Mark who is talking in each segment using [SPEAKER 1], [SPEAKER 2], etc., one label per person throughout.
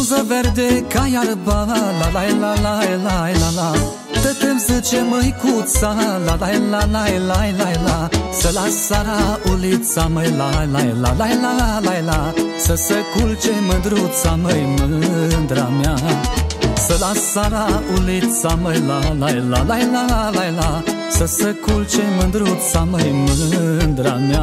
[SPEAKER 1] Bruză verde ca iarba, la la la la la la la. Te-tem zice măicuța, la la la la la la la. Să las sara ulița, măi, la la la la la la la. Să se culce mândruța, măi, mândra mea. Să las sara ulița, măi, la la la la la la la. Să se culce mândruța, măi, mândra mea.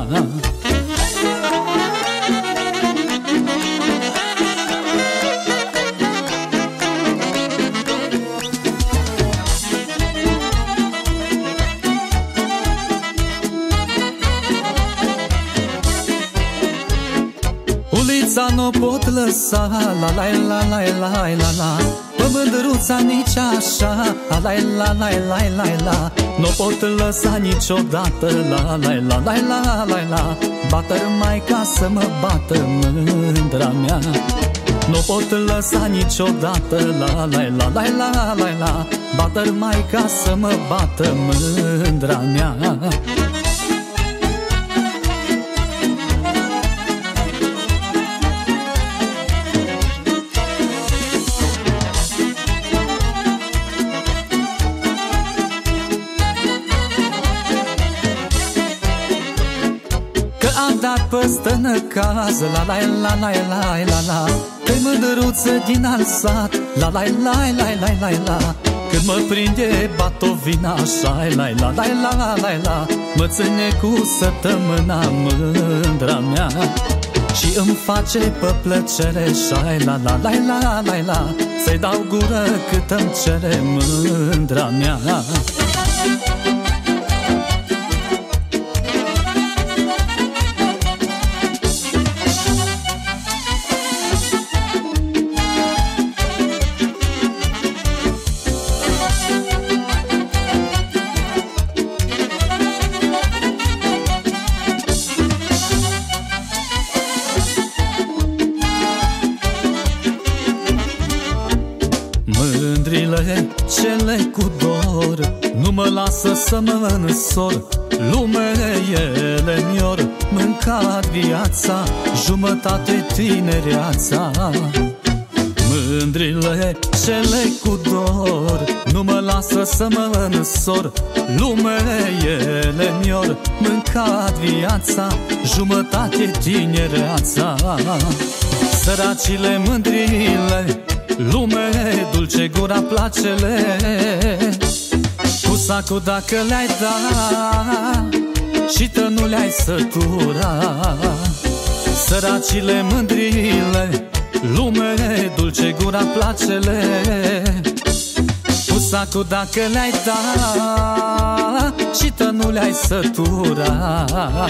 [SPEAKER 1] Ulița n-o pot lăsa, la la la la la la la. Pe mândruța nici așa, la la la la la la la. N-o pot lăsa niciodată, la la la la la la la. Bată-r mai ca să mă bată mândra mea. N-o pot lăsa niciodată, la la la la la la la. Bată-r mai ca să mă bată mândra mea. Am dat pe stână cază, la la la la la la la. Pe mândruță din alt sat, la la la la la la la. Când mă prinde batovina așa, la la la la la la. Mă ține cu săptămâna mândra mea. Și îmi face pe plăcere, șai, la la la la la la. Să-i dau gură cât îmi cere mândra mea. Mândrile cele cu dor nu mă lasă să mă însor. Lumele ele mi-or mâncat viața, jumătate tinereața. Mândrile cele cu dor nu mă lasă să mă însor. Lumele ele mi-or mâncat viața, jumătate tinereața. Săracile mândrile, lume dulce gura placele. Cu sacul dacă le-ai da și tă nu le-ai sătura. Săracile mândrile, lume dulce gura placele. Cu sacul dacă le-ai da și tă nu le-ai sătura.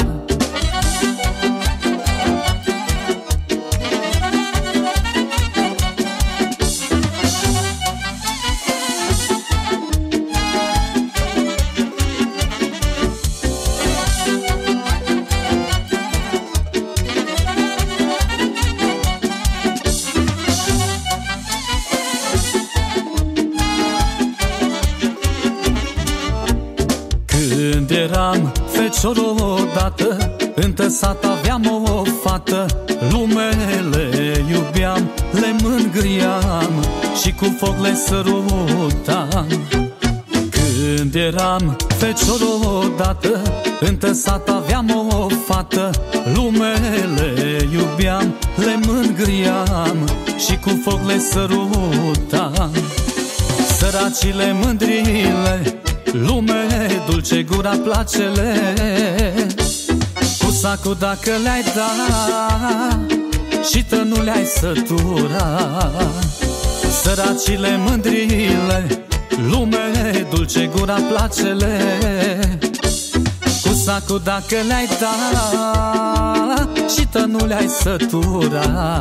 [SPEAKER 1] Când eram fecior odată, între sat aveam o fată. Lumele iubeam, le mângâiam și cu foc le sărutam. Când eram fecior odată, între sat aveam o fată. Lumele iubeam, le mângâiam și cu foc le sărutam. Săracile mândrile, lume dulce gura placele. Cu sacul dacă le-ai da și tă nu le-ai sătura. Săracile mândrile, lume dulce gura placele. Cu sacul dacă le-ai da și tă nu le-ai sătura.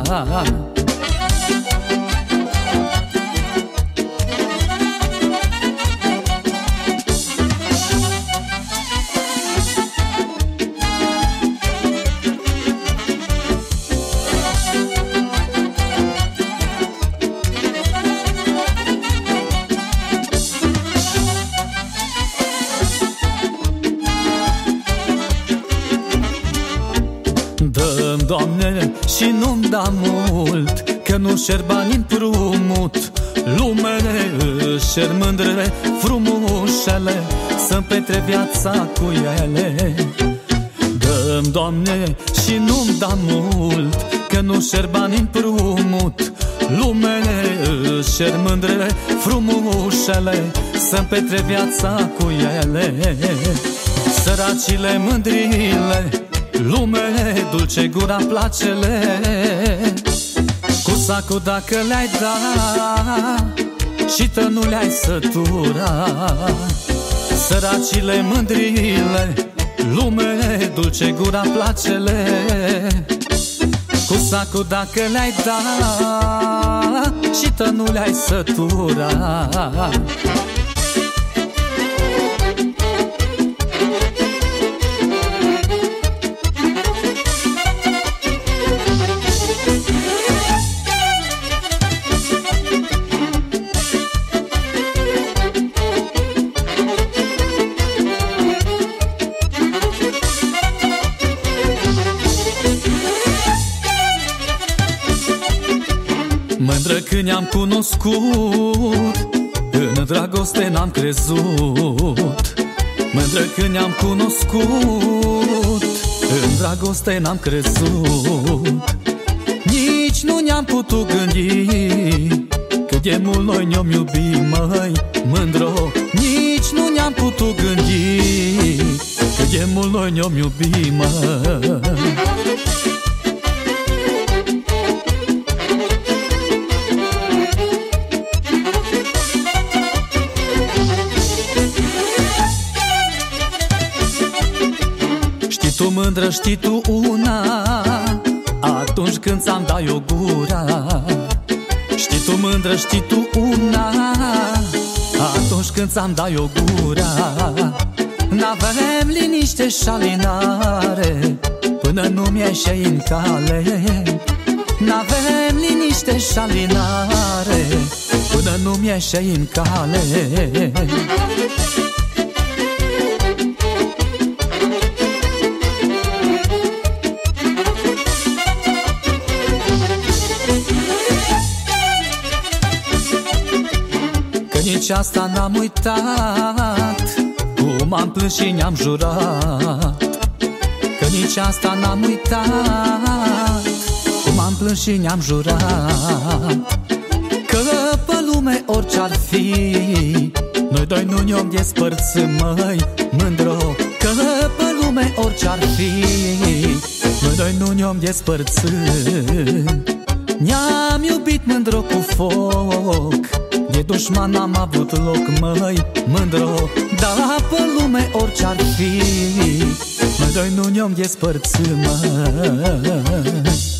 [SPEAKER 1] Dă-mi, Doamne, și nu-mi da mult, că nu șer bani împrumut. Lumele își cer mândrele, frumușele, să-mi petre viața cu ele. Dă-mi, Doamne, și nu-mi da mult, că nu șer bani împrumut. Lumele își cer mândrele, frumușele, să-mi petre viața cu ele. Săracile, mândrile, lumele, dulce gura, placele, cu sacul dacă le-ai da și tă nu le-ai sătura. Săracile, mândrile, lumele, dulce gura, placele, cu sacul dacă le-ai da și tă nu le-ai sătura. Mândră când ne-am cunoscut, în dragoste n-am crezut. Mândră când ne-am cunoscut, în dragoste n-am crezut. Nici nu ne-am putut gândi cât de mult noi ne-om iubi, măi, mândro. Nici nu ne-am putut gândi cât de mult noi ne-om iubi, măi. Tu, mândră, știi tu una, atunci când ți-am dat eu gura. Știi tu, mândră, știi tu una, atunci când ți-am dat eu gura. N-avem liniște și alinare până nu mi-ieșeai în cale. N-avem liniște și alinare până nu mi-ieșeai în cale. Nici asta n-am uitat, cum am plâns și ne-am jurat. Că nici asta n-am uitat, cum am plâns și ne-am jurat. Că pe lume orice-ar fi, noi doi nu ne-om despărți, măi, mândro. Că pe lume orice-ar fi, noi doi nu ne-om despărți. Ne-am iubit, mândro, cu foc, de dușman n-am avut loc, măi, mândro. Dar pe lume orice-ar fi, noi doi nu ne-om despărți, măi.